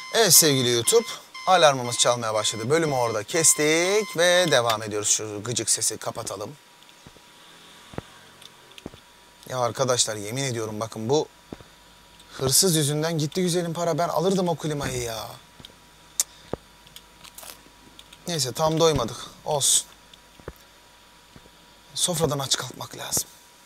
Evet sevgili YouTube, alarmımız çalmaya başladı. Bölümü orada kestik ve devam ediyoruz. Şu gıcık sesi kapatalım. Ya arkadaşlar yemin ediyorum bakın bu hırsız yüzünden gitti güzelim para. Ben alırdım o klimayı ya. Neyse tam doymadık. Olsun. Sofradan aç kalkmak lazım.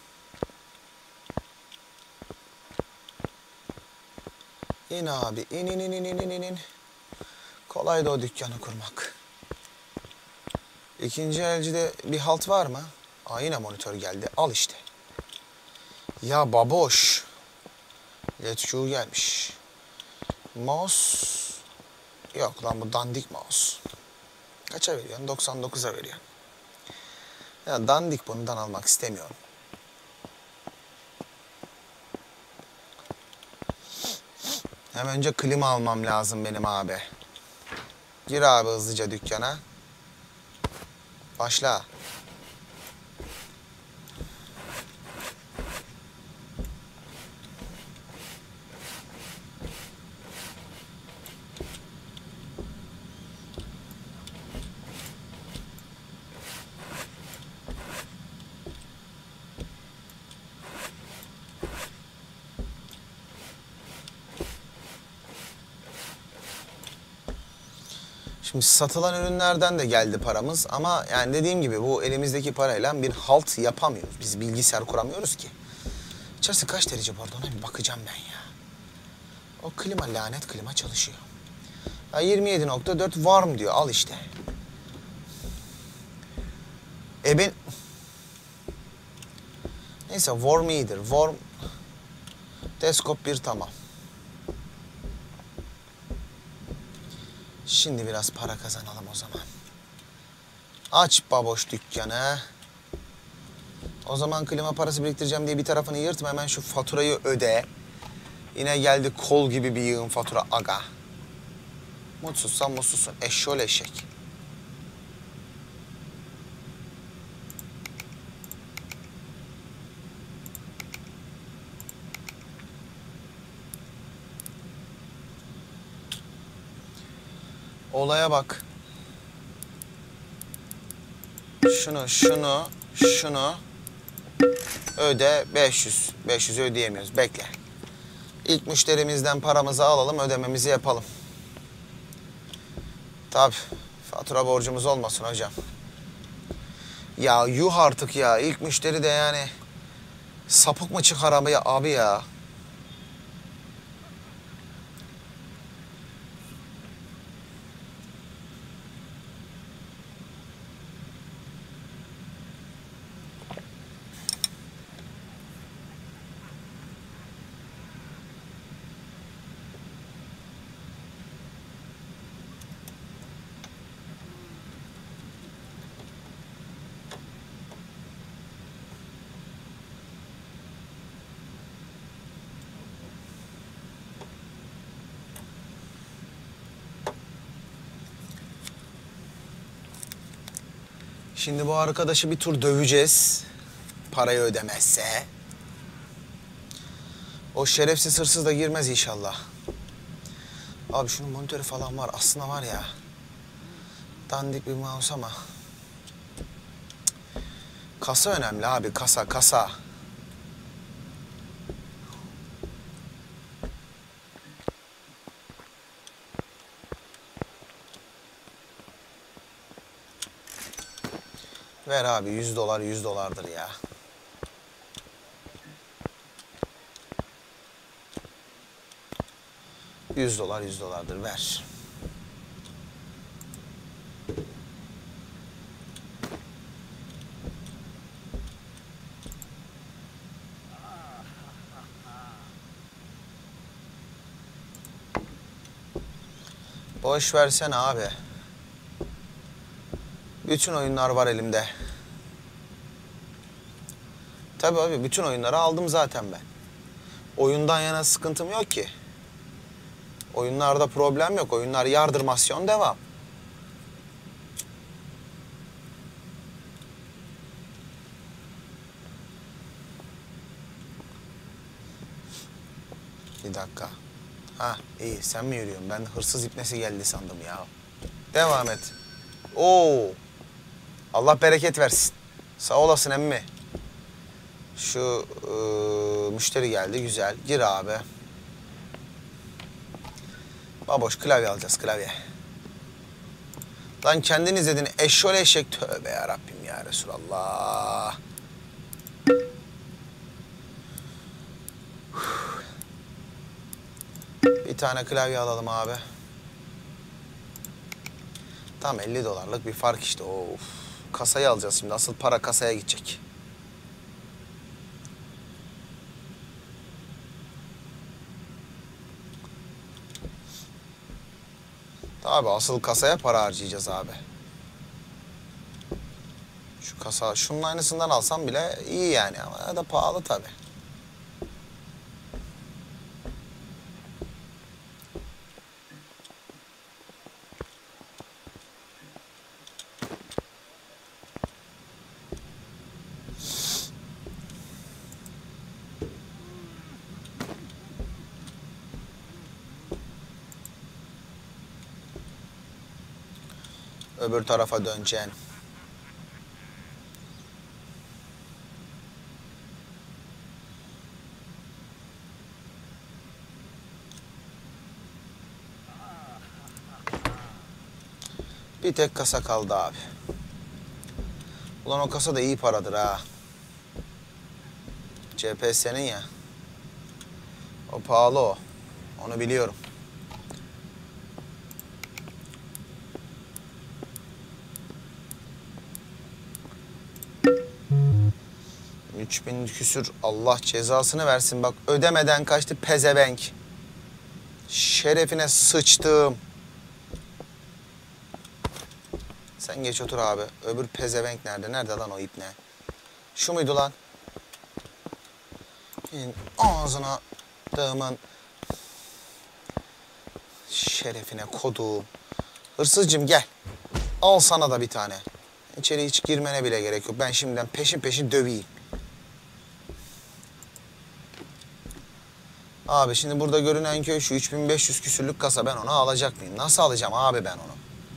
İn abi in. Kolay da o dükkanı kurmak. İkinci elcide bir halt var mı? Aa yine monitör geldi. Al işte. Ya baboş. Let's Q gelmiş. Mouse. Yok lan bu dandik mouse. Kaça veriyorsun? 99'a veriyorsun. Ya dandik bundan almak istemiyorum. Hem önce klima almam lazım benim abi. Gir abi hızlıca dükkana. Başla. Şimdi satılan ürünlerden de geldi paramız ama yani dediğim gibi bu elimizdeki parayla bir halt yapamıyoruz. Biz bilgisayar kuramıyoruz ki. İçerisi kaç derece bu arada ona bir bakacağım ben ya. O klima lanet klima çalışıyor. Ya 27.4 warm diyor al işte. Ben... Neyse warm iyidir. Warm... Deskop 1 tamam. Şimdi biraz para kazanalım o zaman. Aç baboş dükkanı. O zaman klima parası biriktireceğim diye bir tarafını yırtma. Hemen şu faturayı öde. Yine geldi kol gibi bir yığın fatura aga. Mutsuzsan mutsuzsun. Eşşol eşek. Olaya bak. Şunu öde 500. 500 ödeyemiyoruz. Bekle. İlk müşterimizden paramızı alalım, ödememizi yapalım. Tabii. Fatura borcumuz olmasın hocam. Ya yuh artık ya. İlk müşteri de yani sapık mı çıkar abi ya. Şimdi bu arkadaşı bir tur döveceğiz. Parayı ödemezse. O şerefsiz hırsız da girmez inşallah. Abi şunun monitörü falan var. Aslında var ya. Dandik bir mouse ama. Kasa önemli abi. Kasa. Ver abi 100 dolar 100 dolardır ya. $100 $100'dır ver. Boş versene abi. Bütün oyunlar var elimde. Tabii abi bütün oyunları aldım zaten ben. Oyundan yana sıkıntım yok ki. Oyunlarda problem yok. Oyunlar yardırmasyon devam. Bir dakika. Ha iyi, sen mi yürüyorsun? Ben hırsız ipnesi geldi sandım ya. Devam et. Oo. Allah bereket versin. Sağ olasın emmi. Şu müşteri geldi, güzel. Gir abi. Baboş, klavye alacağız, klavye. Lan kendin izledin eşşoğlu eşek. Tövbe yarabbim ya Resulallah. Bir tane klavye alalım abi. Tam 50 dolarlık bir fark işte. Of. Kasayı alacağız şimdi. Asıl para kasaya gidecek. Tabii asıl kasaya para harcayacağız abi. Şu kasa, şunun aynısından alsam bile iyi yani ama da pahalı tabii. Öbür tarafa döneceksin. Bir tek kasa kaldı abi. Ulan o kasa da iyi paradır ha. CPS'nin ya. O pahalı o. Onu biliyorum. 3000 küsür, Allah cezasını versin. Bak ödemeden kaçtı pezevenk. Şerefine sıçtım. Sen geç otur abi. Öbür pezevenk nerede? Nerede lan o ipne? Şu muydu lan? Ağzına dağımın şerefine koduğum. Hırsızcığım gel. Al sana da bir tane. İçeri hiç girmene bile gerek yok. Ben şimdiden peşin peşin döveyim. Abi şimdi burada görünen köy şu 3500 küsürlük kasa, ben onu alacak mıyım? Nasıl alacağım abi ben onu?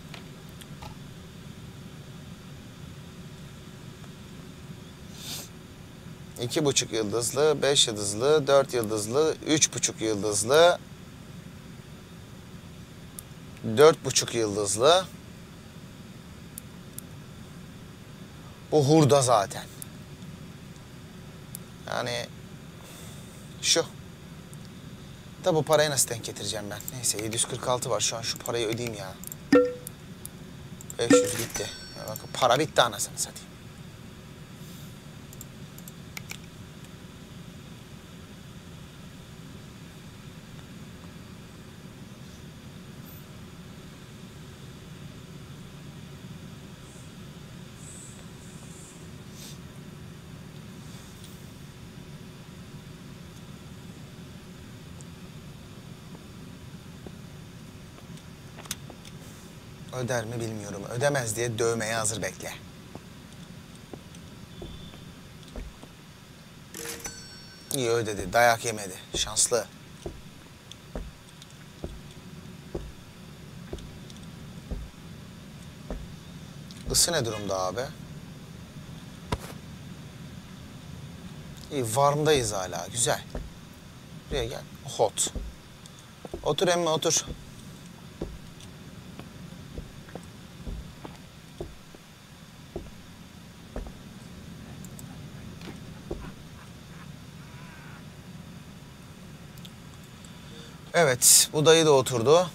İki buçuk yıldızlı, 5 yıldızlı, 4 yıldızlı, 3,5 yıldızlı, 4,5 yıldızlı. Bu hurda zaten. Yani şu. Da bu parayı nasıl denk getireceğim ben? Neyse 746 var şu an, şu parayı ödeyeyim ya. 500 gitti. Ya bak, para bitti anasını satayım. Öder mi bilmiyorum. Ödemez diye dövmeye hazır bekle. İyi ödedi. Dayak yemedi. Şanslı. Isı ne durumda abi? İyi, warm'dayız hala. Güzel. Buraya gel. Hot. Otur emmi otur. Evet, bu dayı da oturdu.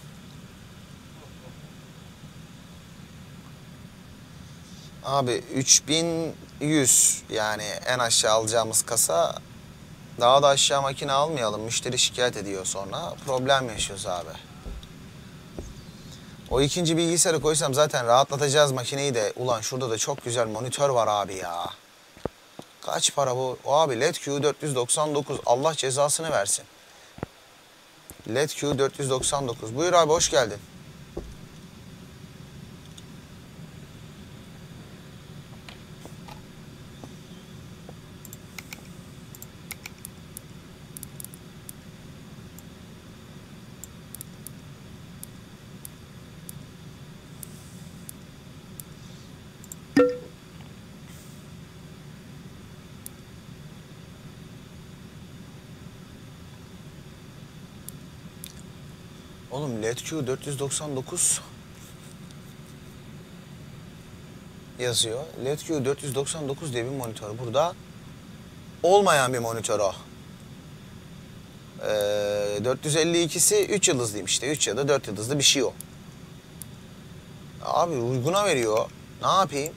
Abi 3100 yani en aşağı alacağımız kasa. Daha da aşağı makine almayalım. Müşteri şikayet ediyor sonra. Problem yaşıyoruz abi. O ikinci bilgisayarı koysam zaten rahatlatacağız makineyi de. Ulan şurada da çok güzel monitör var abi ya. Kaç para bu? O abi LED Q499. Allah cezasını versin. LED Q499. Buyur abi, hoş geldin. Oğlum LEDQ 499 yazıyor. LEDQ 499 diye bir monitör. Burada olmayan bir monitör o. 452'si 3 yıldızlıyım işte. 3 ya da 4 yıldızlı bir şey o. Abi uyguna veriyor. Ne yapayım?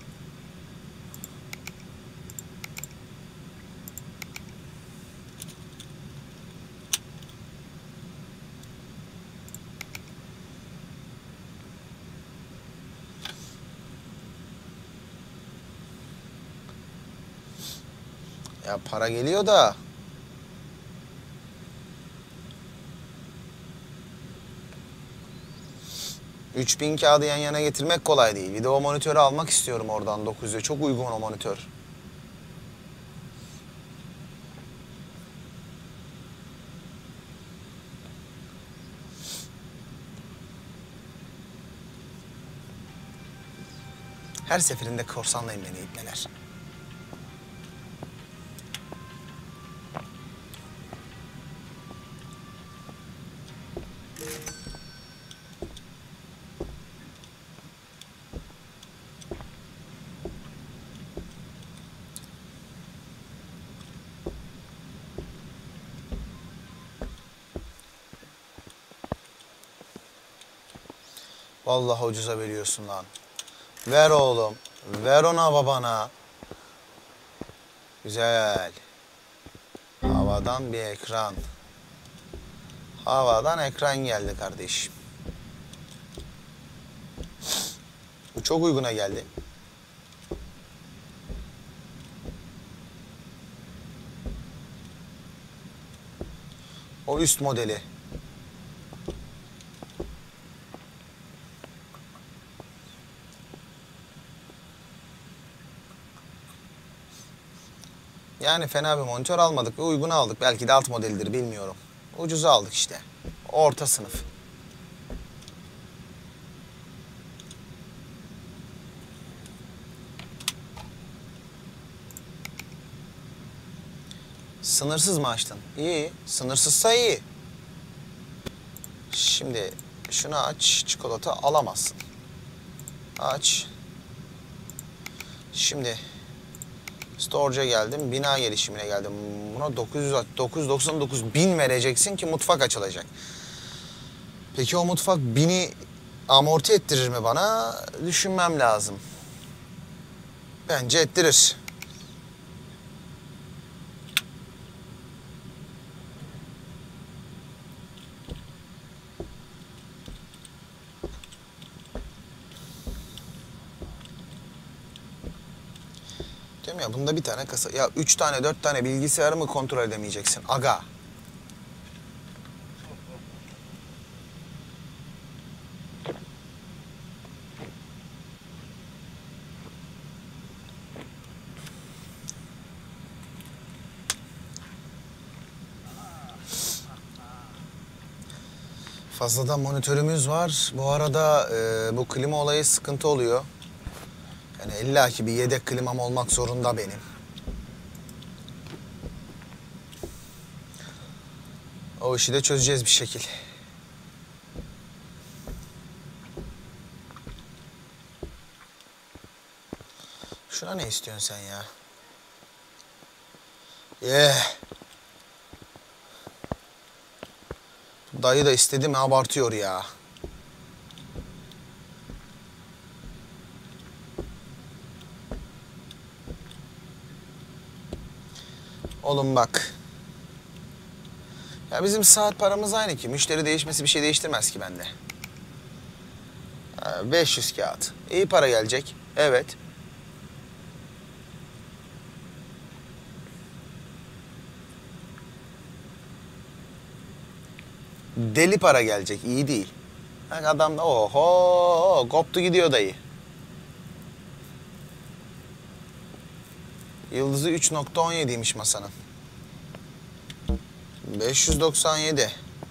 Ya para geliyor da 3000 kağıdı yan yana getirmek kolay değil. Bir de o monitörü almak istiyorum oradan 900'e. Çok uygun o monitör. Her seferinde korsanlayın beni ipneler. Vallahi ucuza veriyorsun lan. Ver oğlum. Ver ona babana. Güzel. Havadan bir ekran. Havadan ekran geldi kardeşim. Bu çok uyguna geldi. O üst modeli. Yani fena bir monitör almadık ve uygun aldık. Belki de alt modelidir bilmiyorum. Ucuza aldık işte. Orta sınıf. Sınırsız mı açtın? İyi. Sınırsızsa iyi. Şimdi şunu aç. Çikolata alamazsın. Aç. Şimdi storage'a geldim. Bina gelişimine geldim. Buna 999 bin vereceksin ki mutfak açılacak. Peki o mutfak 1000'i amorti ettirir mi bana? Düşünmem lazım. Bence ettirir. Diyorum ya bunda bir tane kasa. Ya 3 tane 4 tane bilgisayarı mı kontrol edemeyeceksin? Aga. Fazladan monitörümüz var. Bu arada bu klima olayı sıkıntı oluyor. Yani illaki bir yedek klimam olmak zorunda benim. O işi de çözeceğiz bir şekil. Şuna ne istiyorsun sen ya? Dayı da istedi mi abartıyor ya. Oğlum bak. Ya bizim saat paramız aynı ki. Müşteri değişmesi bir şey değiştirmez ki bende. 500 kağıt. İyi para gelecek. Evet. Deli para gelecek. İyi değil. Bak adam da oho koptu gidiyor dayı. Yıldızı 3.17'ymiş masanın. 597.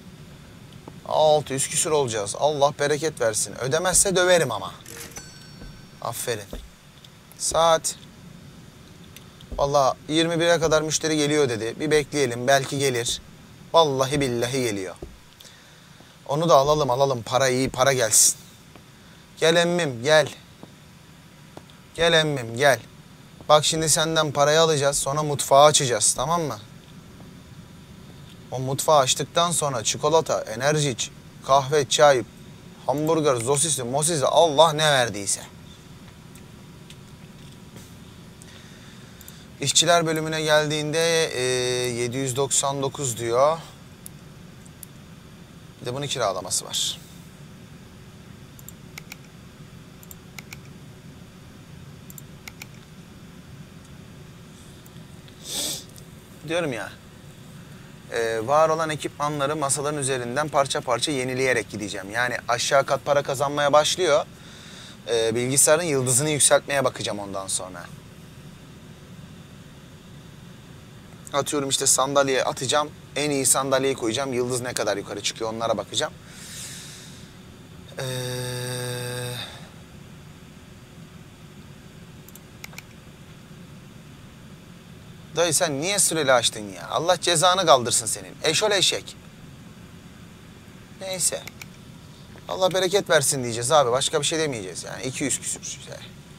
600 küsür olacağız. Allah bereket versin. Ödemezse döverim ama. Aferin. Saat. Vallahi 21'e kadar müşteri geliyor dedi. Bir bekleyelim belki gelir. Vallahi billahi geliyor. Onu da alalım. Para iyi, para gelsin. Gel emmim, gel. Gel emmim, gel. Bak şimdi senden parayı alacağız. Sonra mutfağı açacağız, tamam mı? O mutfağı açtıktan sonra çikolata, enerji, kahve, çay, hamburger, sosisli, mosisli, Allah ne verdiyse. İşçiler bölümüne geldiğinde 799 diyor. Bir de bunun kiralaması var. Diyorum ya, var olan ekipmanları masaların üzerinden parça parça yenileyerek gideceğim. Yani aşağı kat para kazanmaya başlıyor. Bilgisayarın yıldızını yükseltmeye bakacağım ondan sonra. Atıyorum işte sandalyeye atacağım. En iyi sandalyeyi koyacağım. Yıldız ne kadar yukarı çıkıyor onlara bakacağım. Dayı sen niye süreli açtın ya? Allah cezanı kaldırsın senin. Eşol eşek. Neyse. Allah bereket versin diyeceğiz abi. Başka bir şey demeyeceğiz yani. 200 küsür şey.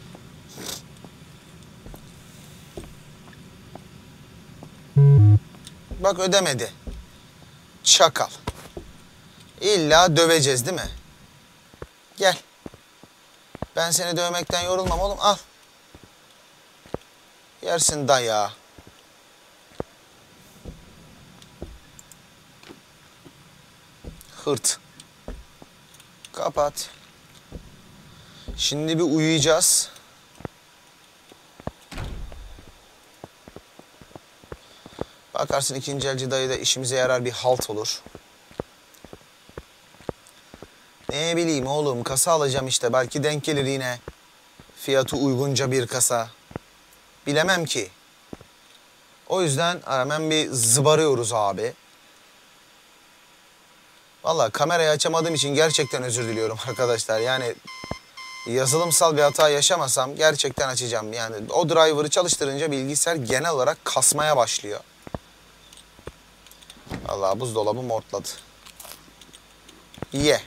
Bak ödemedi. Çakal. İlla döveceğiz değil mi? Gel. Ben seni dövmekten yorulmam oğlum. Al. Yersin dayağı. Hırt. Kapat. Şimdi bir uyuyacağız. Bakarsın ikinci elci dayı da işimize yarar bir halt olur. Ne bileyim oğlum kasa alacağım işte. Belki denk gelir yine. Fiyatı uygunca bir kasa. Bilemem ki. O yüzden hemen bir zıbarıyoruz abi. Vallahi kamerayı açamadığım için gerçekten özür diliyorum arkadaşlar. Yani yazılımsal bir hata yaşamasam gerçekten açacağım. Yani o driver'ı çalıştırınca bilgisayar genel olarak kasmaya başlıyor. Vallahi buzdolabı mortladı. Ye.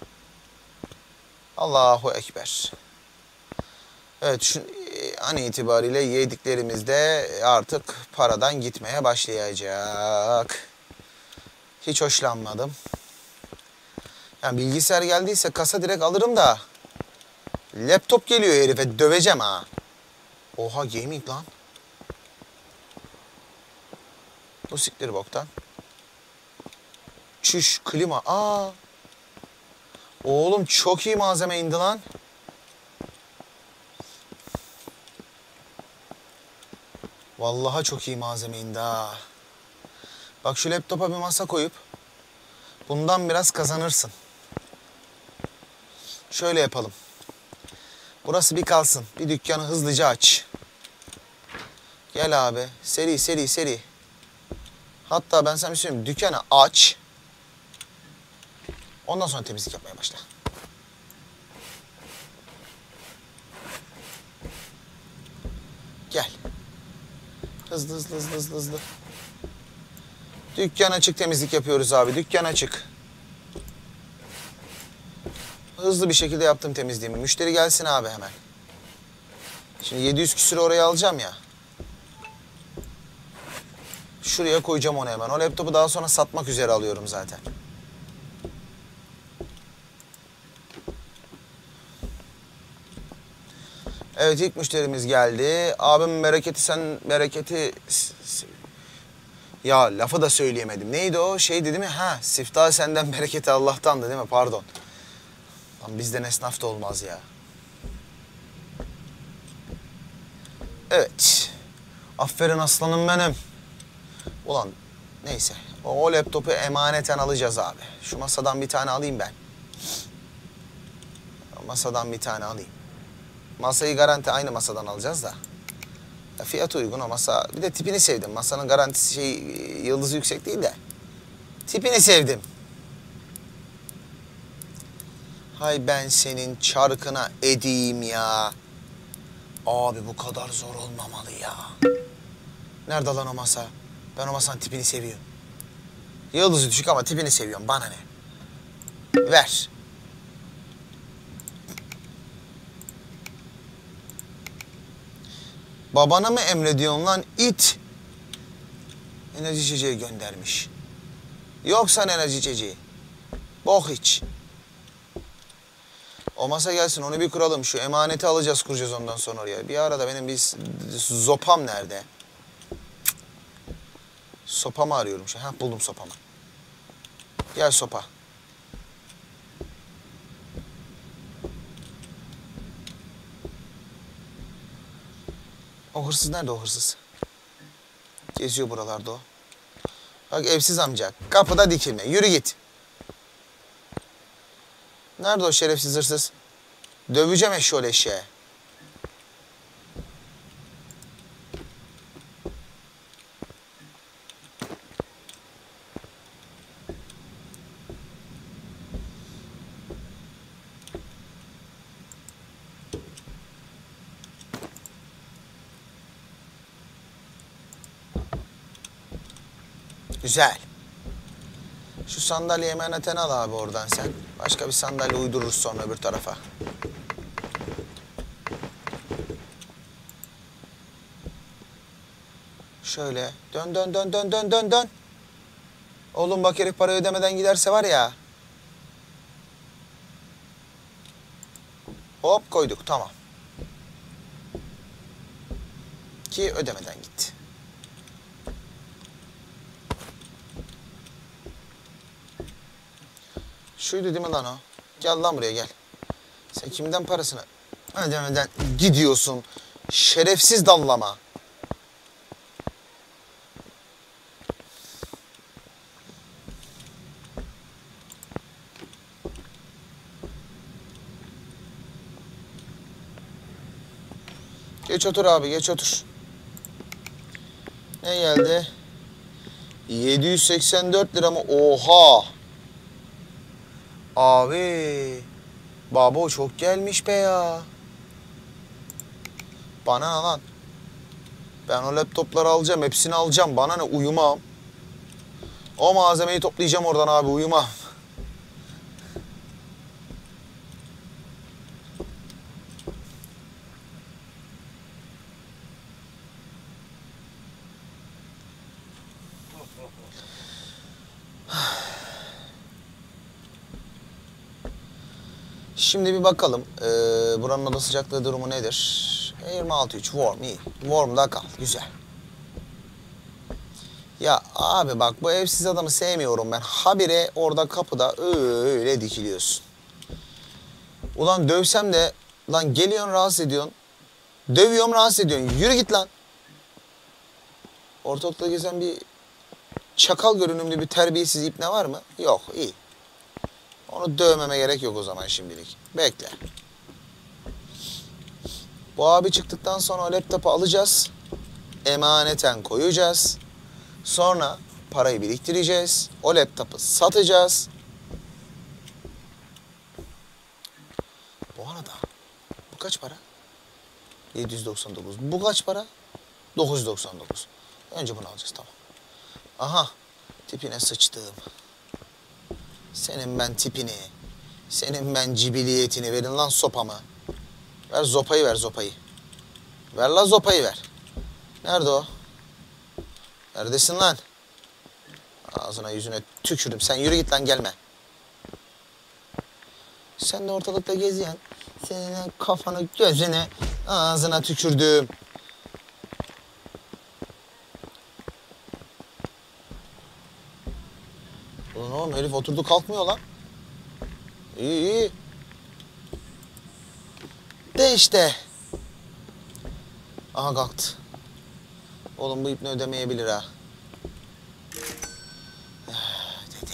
Allahu Ekber. Evet şu an itibariyle yediklerimiz de artık paradan gitmeye başlayacak. Hiç hoşlanmadım. Yani bilgisayar geldiyse kasa direkt alırım da. Laptop geliyor herife döveceğim ha. Oha gaming lan. Bu siktir boktan. Çüş klima. Aa. Oğlum çok iyi malzeme indi lan. Vallahi çok iyi malzeme indi ha. Bak şu laptopa bir masa koyup bundan biraz kazanırsın. Şöyle yapalım. Burası bir kalsın. Bir dükkanı hızlıca aç. Gel abi. Seri. Hatta ben sana bir söyleyeyim. Dükkanı aç. Ondan sonra temizlik yapmaya başla. Gel. Hızlı. Dükkan açık temizlik yapıyoruz abi. Dükkan açık. Hızlı bir şekilde yaptım temizliğimi. Müşteri gelsin abi hemen. Şimdi 700 küsür oraya alacağım ya. Şuraya koyacağım onu hemen. O laptopu daha sonra satmak üzere alıyorum zaten. Evet ilk müşterimiz geldi. Abim bereketi... Ya lafı da söyleyemedim. Neydi o? Şeydi değil mi? Ha, siftah senden bereketi Allah'tandı değil mi? Pardon. Lan bizden esnaf da olmaz ya. Evet. Aferin aslanım benim. Ulan neyse. O laptopu emaneten alacağız abi. Şu masadan bir tane alayım ben. Masadan bir tane alayım. Masayı garanti aynı masadan alacağız da. Ya fiyat uygun o masa. Bir de tipini sevdim. Masanın garantisi yıldızı yüksek değil de. Tipini sevdim. Hay ben senin çarkına edeyim ya. Abi bu kadar zor olmamalı ya. Nerede lan o masa? Ben o masanın tipini seviyorum. Yıldızı düşük ama tipini seviyorum. Bana ne? Ver. Babana mı emrediyorsun lan it? Enerji içeceği göndermiş. Yoksa enerji içeceği. Bok iç. O masa gelsin, onu bir kuralım. Şu emaneti alacağız, kuracağız ondan sonra oraya. Bir arada benim bir sopam nerede? Sopamı arıyorum. Ha, buldum sopamı. Gel sopa. O hırsız nerede, o hırsız? Geziyor buralarda o. Bak evsiz amca. Kapıda dikilme. Yürü git. Nerede o şerefsiz hırsız? Döveceğim eşşoğlu eşeğe. Güzel. Şu sandalyeyi emaneten al abi oradan sen. Başka bir sandalye uydururuz sonra öbür tarafa. Şöyle dön dön dön dön dön dön dön. Oğlum bak herif para ödemeden giderse var ya. Hop koyduk, tamam. Ki ödemeden gitti. Şuydu değil mi lan o? Gel lan buraya gel. Sen kimden parasını ödemeden gidiyorsun? Şerefsiz dallama. Geç otur abi, geç otur. Ne geldi? 784 lira mı? Oha! Abi, baba çok gelmiş be ya. Bana ne lan? Ben o laptopları alacağım, hepsini alacağım. Bana ne, uyumam. O malzemeyi toplayacağım oradan abi, uyumam. Şimdi bir bakalım. Buranın oda sıcaklığı durumu nedir? 26,3 warm, iyi. Warm'da kal, güzel. Ya abi bak, bu evsiz adamı sevmiyorum ben. Habire orada kapıda öyle dikiliyorsun. Ulan dövsem de lan geliyorsun rahatsız ediyorsun. Dövüyorum rahatsız ediyorsun. Yürü git lan. Ortalıkta gezen bir çakal görünümlü bir terbiyesiz ipne var mı? Yok, iyi. Onu dövmeme gerek yok o zaman şimdilik. Bekle. Bu abi çıktıktan sonra o laptopu alacağız. Emaneten koyacağız. Sonra parayı biriktireceğiz. O laptopu satacağız. Bu arada bu kaç para? 799. Bu kaç para? 999. Önce bunu alacağız, tamam. Aha, tipine sıçtım. Senin ben tipini, senin ben cibiliyetini, verin lan sopamı. Ver zopayı, ver zopayı. Ver lan zopayı, ver. Nerede o? Neredesin lan? Ağzına yüzüne tükürdüm. Sen yürü git lan, gelme. Sen de ortalıkta geziyorsun. Senin kafanı, gözüne, ağzına tükürdüm. Ulan oğlum herif oturdu kalkmıyor lan. İyi iyi. De işte. Aha kalktı. Oğlum bu ipne ödemeyebilir ha. Dedi.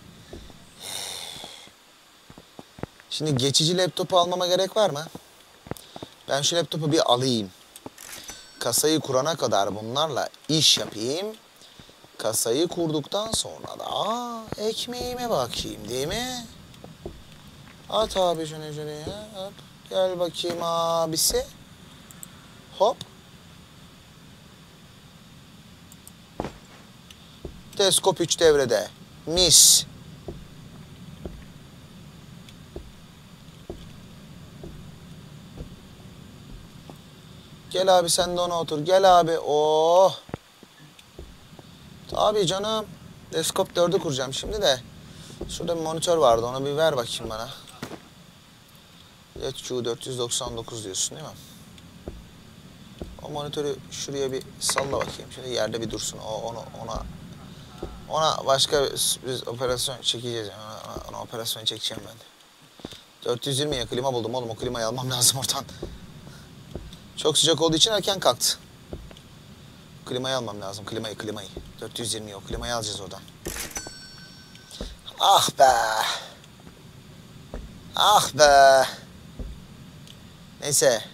Şimdi geçici laptopu almama gerek var mı? Ben şu laptopu bir alayım. Kasayı kurana kadar bunlarla iş yapayım. Kasayı kurduktan sonra da ekmeğime bakayım, değil mi? At abi şunu şuraya. Hop. Gel bakayım abisi. Hop. Teleskop 3 devrede. Mis. Gel abi sen de ona otur. Gel abi. Oh. Tabii canım. Desktop 4'ü kuracağım şimdi de. Şurada bir monitör vardı. Onu bir ver bakayım bana. LEDQ 499 diyorsun değil mi? O monitörü şuraya bir salla bakayım. Şöyle yerde bir dursun. Ona başka biz operasyon çekeceğiz. Ona operasyon çekeceğim ben. 420'ye klima buldum oğlum. O klimayı almam lazım oradan. Çok sıcak olduğu için erken kalktı. Klimayı almam lazım. Klimayı. 420'ye o klimayı alacağız oradan. Ah be. Ah be. Neyse.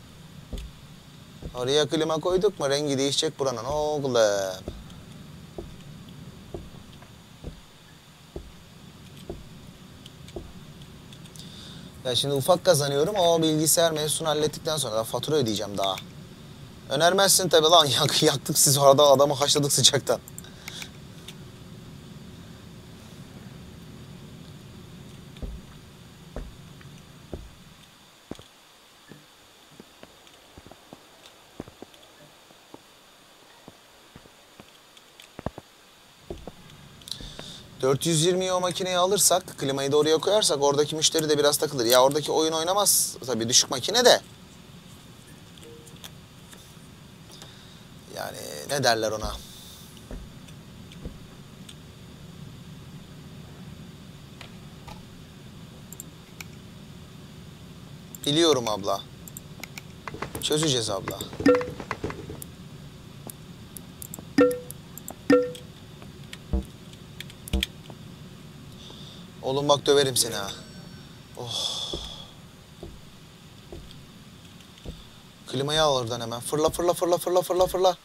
Oraya klima koyduk mu rengi değişecek buranın oğlum. Ya şimdi ufak kazanıyorum. O bilgisayar mevzusunu hallettikten sonra da fatura ödeyeceğim daha. Önermezsin tabi lan. Yaktık siz orada adamı haşladık sıcaktan. ...420'yi o makineyi alırsak... ...klimayı da oraya koyarsak... ...oradaki müşteri de biraz takılır. Ya oradaki oyun oynamaz... ...tabii düşük makine de... ...yani ne derler ona... ...biliyorum abla... ...çözeceğiz abla... ...oğlum bak döverim seni ha... ...oh... ...klimayı al oradan hemen... ...fırla fırla fırla fırla fırla fırla...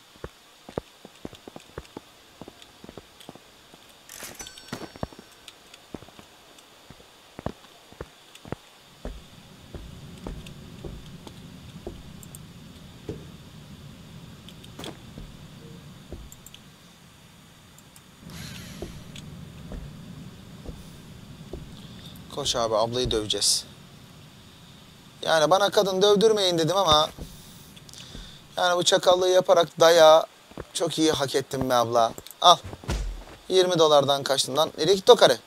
Koş abi ablayı döveceğiz. Yani bana kadın dövdürmeyin dedim ama... ...yani bu çakallığı yaparak dayağı... ...çok iyi hak ettim be abla. Al. 20 dolardan kaçtım lan. Nereye gitti o karı?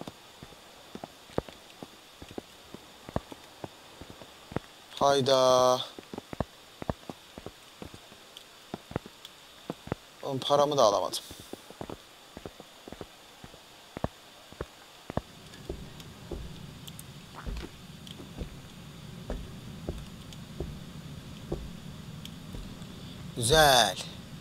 Hayda. Oğlum paramı da alamadım. Güzel.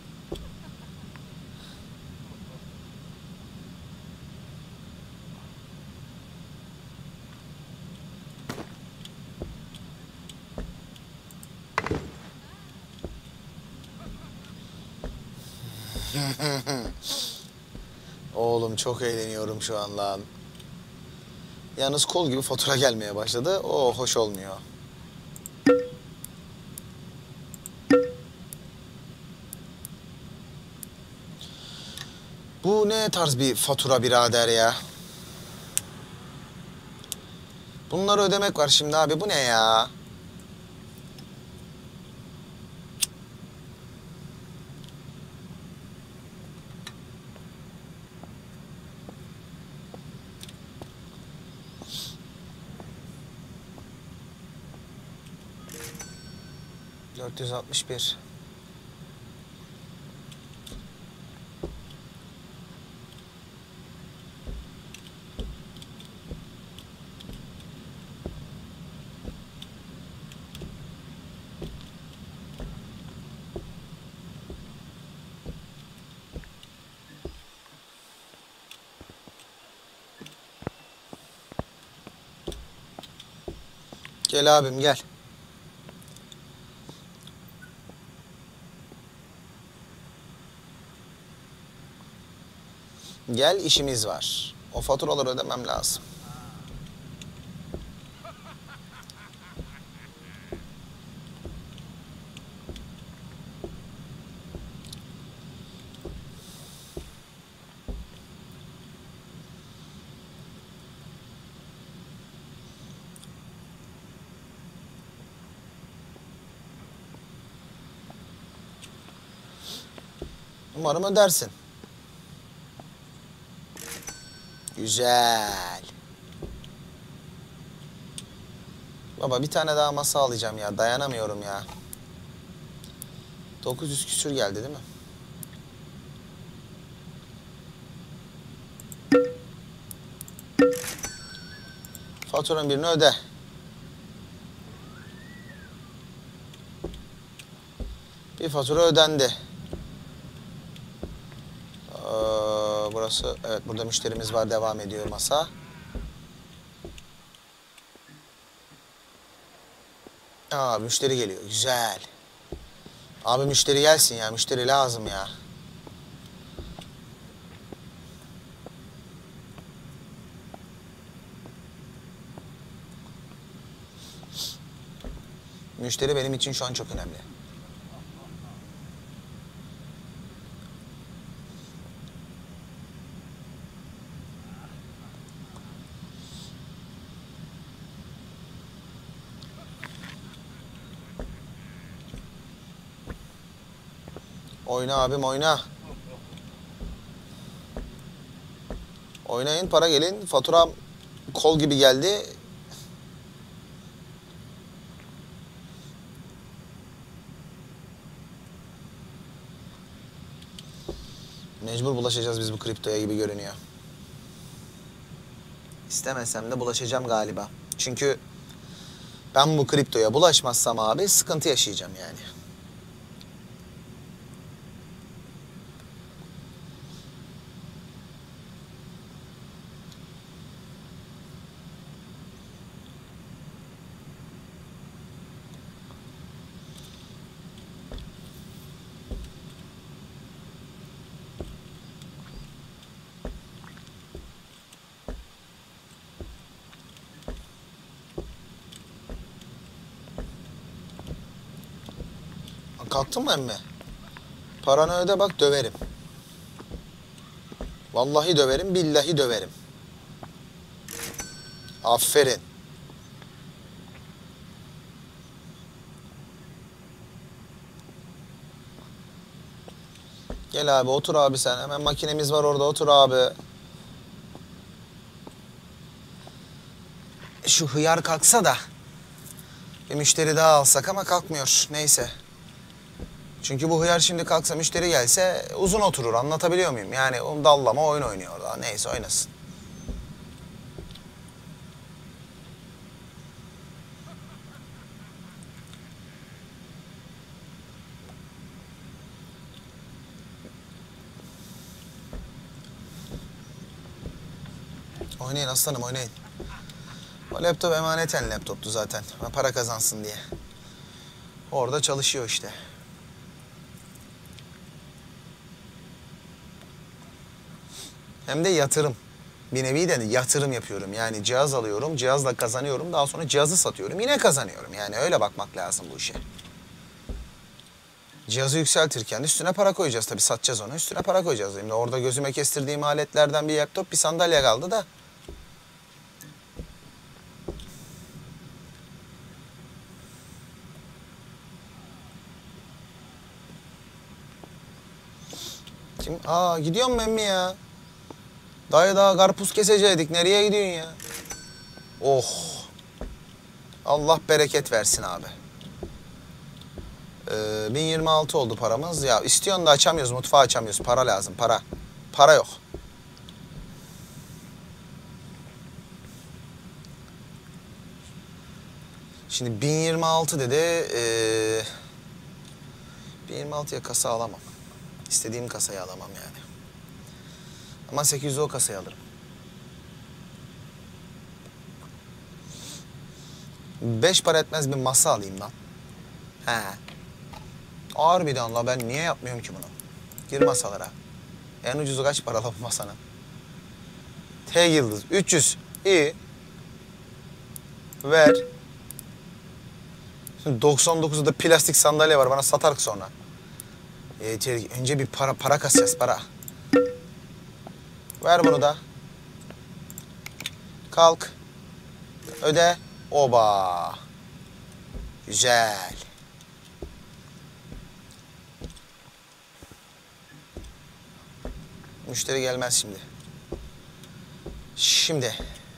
Oğlum çok eğleniyorum şu an lan. Yalnız kol gibi fatura gelmeye başladı. O hoş olmuyor. Bu ne tarz bir fatura birader ya? Bunları ödemek var şimdi abi. Bu ne ya? ...461. Gel abim gel. Gel işimiz var. O faturaları ödemem lazım. Umarım ödersin. Güzel. Baba bir tane daha masa alacağım ya. Dayanamıyorum ya. 900 küsür geldi değil mi? Faturanın birini öde. Bir fatura ödendi. Burası, evet, burada müşterimiz var, devam ediyor masa. Müşteri geliyor, güzel. Abi müşteri gelsin ya, müşteri lazım ya. Müşteri benim için şu an çok önemli. Oyna abim oyna. Oynayın, para gelin. Faturam kol gibi geldi. Mecbur bulaşacağız biz bu kriptoya gibi görünüyor. İstemesem de bulaşacağım galiba. Çünkü ben bu kriptoya bulaşmazsam abi sıkıntı yaşayacağım yani. Kalktın mı emmi? Paranı öde bak, döverim. Vallahi döverim, billahi döverim. Aferin. Gel abi, otur abi sen. Hemen makinemiz var orada, otur abi. Şu hıyar kalksa da bir müşteri daha alsak ama kalkmıyor. Neyse. Çünkü bu hıyar şimdi kalksa, müşteri gelse uzun oturur. Anlatabiliyor muyum? Yani o dallama oyun oynuyor orada. Neyse, oynasın. Oynayın aslanım, oynayın. O laptop emaneten laptoptu zaten. Para kazansın diye. Orada çalışıyor işte. Hem de yatırım. Bir nevi de yatırım yapıyorum. Yani cihaz alıyorum, cihazla kazanıyorum. Daha sonra cihazı satıyorum. Yine kazanıyorum. Yani öyle bakmak lazım bu işe. Cihazı yükseltirken üstüne para koyacağız. Tabii satacağız onu. Üstüne para koyacağız. Şimdi orada gözüme kestirdiğim aletlerden bir laptop, bir sandalye kaldı da. Kim? Gidiyor mu emmi ya? Dayı daha karpuz keseceydik. Nereye gidiyorsun ya? Oh. Allah bereket versin abi. 1026 oldu paramız. Ya istiyorsun da açamıyoruz. Mutfağı açamıyoruz. Para lazım. Para. Para yok. Şimdi 1026 dedi. 1026'ya kasa alamam. İstediğim kasayı alamam yani. Ama 800'e o kasayı alırım. 5 para etmez bir masa alayım lan. He. Harbiden la, ben niye yapmıyorum ki bunu? Gir masalara. En ucuzu kaç para la bu masanın? T yıldız. 300. İyi. Ver. Şimdi 99'da da plastik sandalye var. Bana satar sonra. Önce bir para kasacağız, para. Ver bunu da. Kalk. Öde. Oba. Güzel. Müşteri gelmez şimdi. Şimdi.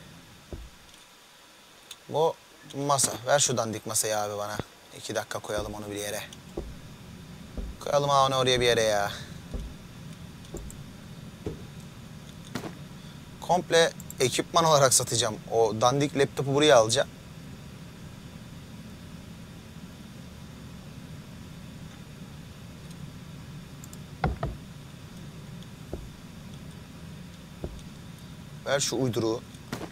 Bu masa. Ver şu dandik masayı abi bana. 2 dakika koyalım onu bir yere. Koyalım onu oraya bir yere ya. Komple ekipman olarak satacağım. O dandik laptopu buraya alacağım. Ver şu uyduruğu.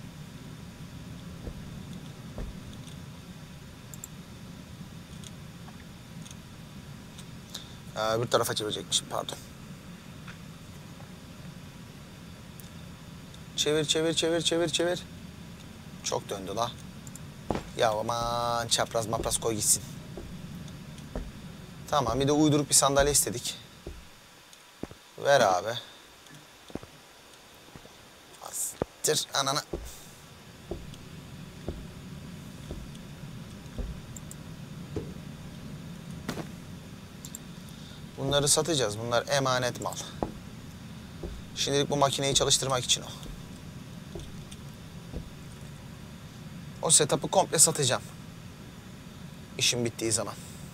Bir tarafa çevirecekmişim, pardon. Çevir, çevir, çevir, çevir, çevir. Çok döndü la. Ya aman çapraz mapraz koy gitsin. Tamam, bir de uyduruk bir sandalye istedik. Ver abi. Astır ananı. Bunları satacağız. Bunlar emanet mal. Şimdilik bu makineyi çalıştırmak için o. O setup'ı komple satacağım. İşim bittiği zaman.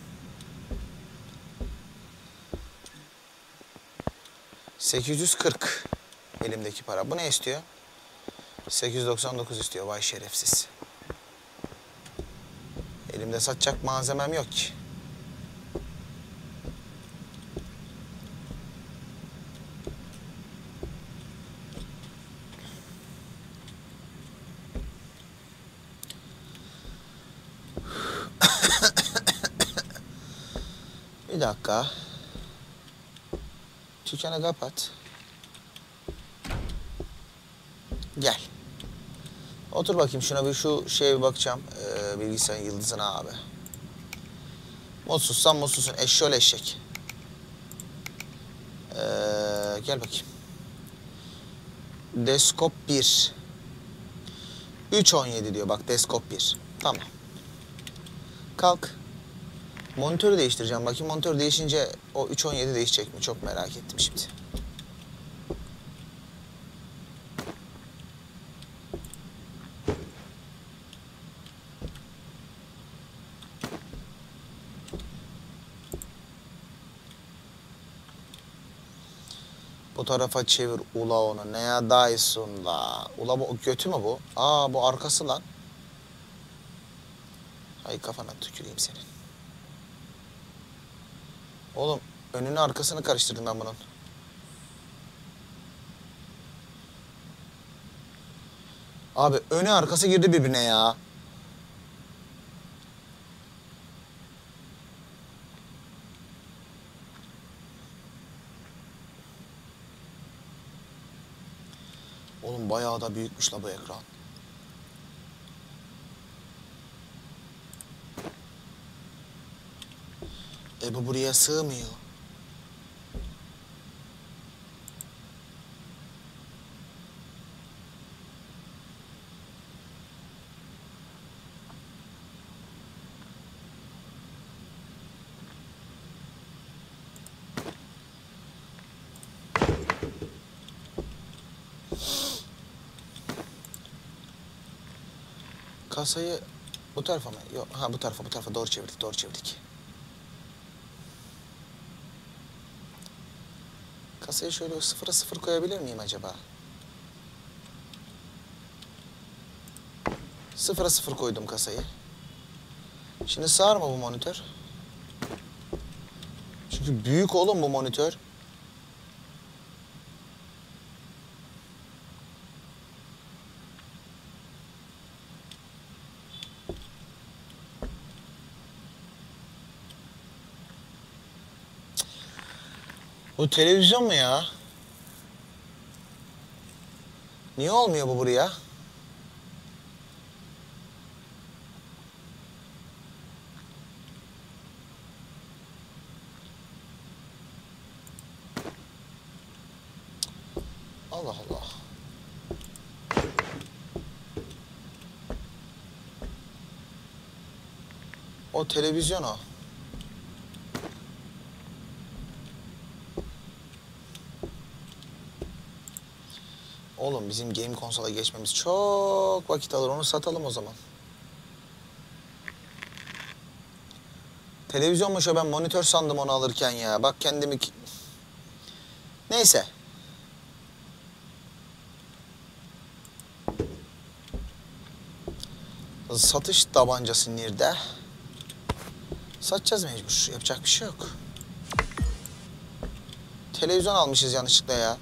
$840 elimdeki para. Bu ne istiyor? 899 istiyor. Vay şerefsiz. Elimde satacak malzemem yok ki. Bir dakika. Dükkanı kapat. Gel. Otur bakayım şuna bir şu şeye bir bakacağım. Bilgisayarın yıldızına abi. Mutsuzsan mutsuzsun. Eşşol eşek. Gel bakayım. Deskop 1. 3.17 diyor bak Deskop 1. Tamam. Kalk. Monitörü değiştireceğim. Bakayım monitör değişince o 3.17 değişecek mi? Çok merak ettim şimdi. Bu tarafa çevir ula onu. Ne ya dayısın la. Ula bu götü mü bu? Aa bu arkası lan. Hay kafana tüküreyim senin. Oğlum önünü arkasını karıştırdım ben bunun. Abi önü arkası girdi birbirine ya. Oğlum bayağı da büyükmüş la bu ekran. Bu buraya sığmıyor. Kasayı bu tarafa mı? Yok, ha bu tarafa doğru çevirdik, doğru çevirdik. Kasayı şöyle 0'a 0 koyabilir miyim acaba? 0'a 0 koydum kasayı. Şimdi sığar mı bu monitör? Çünkü büyük oğlum bu monitör. Bu televizyon mu ya? Niye olmuyor bu buraya? Allah Allah. O televizyon o. Oğlum bizim game konsola geçmemiz çok vakit alır. Onu satalım o zaman. Televizyonmuş o, ben monitör sandım onu alırken ya. Bak kendimi... Neyse. Satış tabancası nerede? Satacağız mecbur. Yapacak bir şey yok. Televizyon almışız yanlışlıkla ya.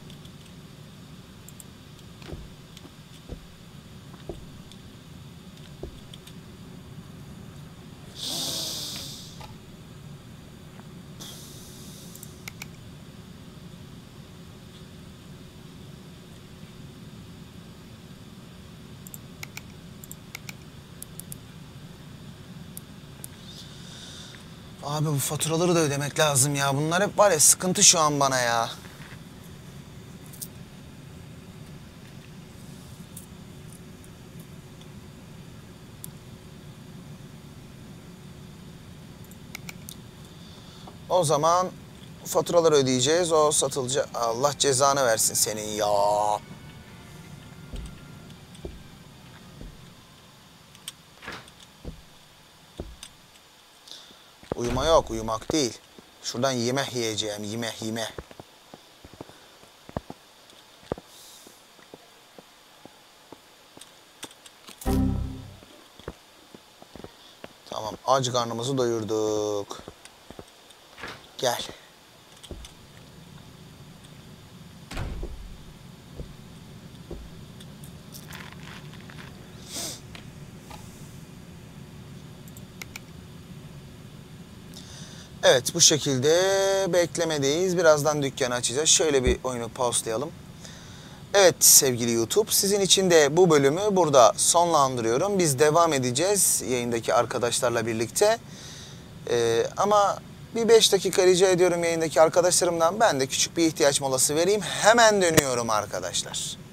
Abi bu faturaları da ödemek lazım ya. Bunlar hep var ya, sıkıntı şu an bana ya. O zaman faturaları ödeyeceğiz. O satılacak. Allah cezanı versin senin ya. Uyuma yok, uyumak değil. Şuradan yemek yiyeceğim, yemek. Tamam, aç karnımızı doyurduk. Gel. Evet, bu şekilde beklemedeyiz. Birazdan dükkanı açacağız. Şöyle bir oyunu pauselayalım. Evet sevgili YouTube, sizin için de bu bölümü burada sonlandırıyorum. Biz devam edeceğiz yayındaki arkadaşlarla birlikte. Ama bir 5 dakika rica ediyorum yayındaki arkadaşlarımdan. Ben de küçük bir ihtiyaç molası vereyim. Hemen dönüyorum arkadaşlar.